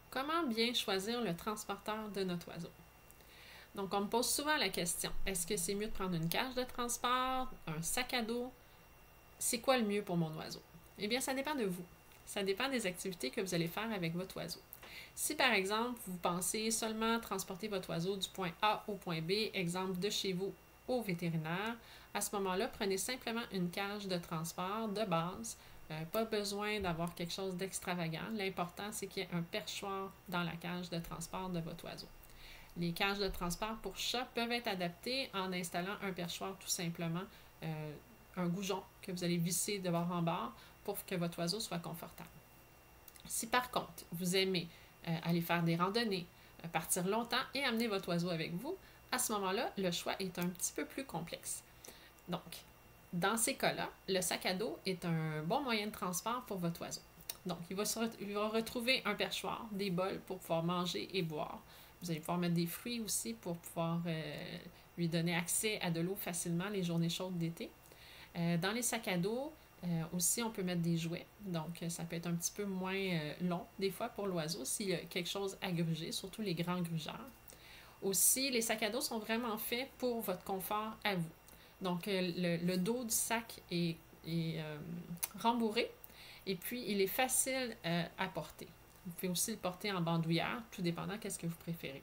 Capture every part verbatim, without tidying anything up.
Comment bien choisir le transporteur de notre oiseau? Donc, on me pose souvent la question, est-ce que c'est mieux de prendre une cage de transport, un sac à dos? C'est quoi le mieux pour mon oiseau? Eh bien, ça dépend de vous. Ça dépend des activités que vous allez faire avec votre oiseau. Si, par exemple, vous pensez seulement transporter votre oiseau du point A au point B, exemple de chez vous au vétérinaire, à ce moment-là, prenez simplement une cage de transport de base. Euh, pas besoin d'avoir quelque chose d'extravagant. L'important, c'est qu'il y ait un perchoir dans la cage de transport de votre oiseau. Les cages de transport pour chats peuvent être adaptées en installant un perchoir tout simplement, euh, un goujon que vous allez visser de bord en bord pour que votre oiseau soit confortable. Si par contre, vous aimez euh, aller faire des randonnées, euh, partir longtemps et amener votre oiseau avec vous, à ce moment-là, le choix est un petit peu plus complexe. Donc, dans ces cas-là, le sac à dos est un bon moyen de transport pour votre oiseau. Donc, il va, se re- il va retrouver un perchoir, des bols pour pouvoir manger et boire. Vous allez pouvoir mettre des fruits aussi pour pouvoir euh, lui donner accès à de l'eau facilement les journées chaudes d'été. Euh, dans les sacs à dos, euh, aussi, on peut mettre des jouets. Donc, ça peut être un petit peu moins euh, long, des fois, pour l'oiseau, s'il y a quelque chose à gruger, surtout les grands grugeurs. Aussi, les sacs à dos sont vraiment faits pour votre confort à vous. Donc, euh, le, le dos du sac est, est euh, rembourré et puis il est facile euh, à porter. Vous pouvez aussi le porter en bandoulière, tout dépendant qu'est-ce que vous préférez.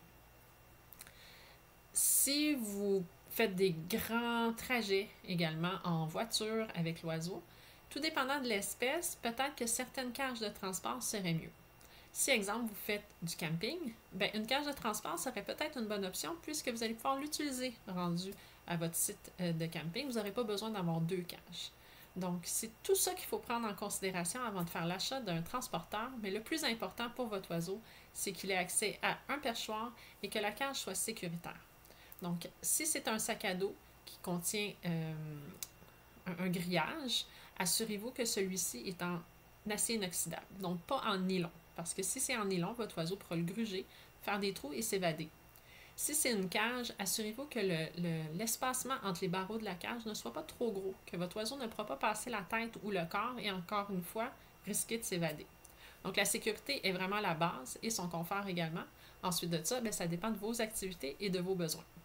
Si vous faites des grands trajets également en voiture avec l'oiseau, tout dépendant de l'espèce, peut-être que certaines cages de transport seraient mieux. Si, exemple, vous faites du camping, ben, une cage de transport serait peut-être une bonne option puisque vous allez pouvoir l'utiliser rendu à votre site de camping. Vous n'aurez pas besoin d'avoir deux cages. Donc, c'est tout ça qu'il faut prendre en considération avant de faire l'achat d'un transporteur, mais le plus important pour votre oiseau, c'est qu'il ait accès à un perchoir et que la cage soit sécuritaire. Donc, si c'est un sac à dos qui contient euh, un, un grillage, assurez-vous que celui-ci est en acier inoxydable, donc pas en nylon. Parce que si c'est en nylon, votre oiseau pourra le gruger, faire des trous et s'évader. Si c'est une cage, assurez-vous que le, le, l'espacement entre les barreaux de la cage ne soit pas trop gros, que votre oiseau ne pourra pas passer la tête ou le corps et encore une fois, risquer de s'évader. Donc la sécurité est vraiment la base et son confort également. Ensuite de ça, bien, ça dépend de vos activités et de vos besoins.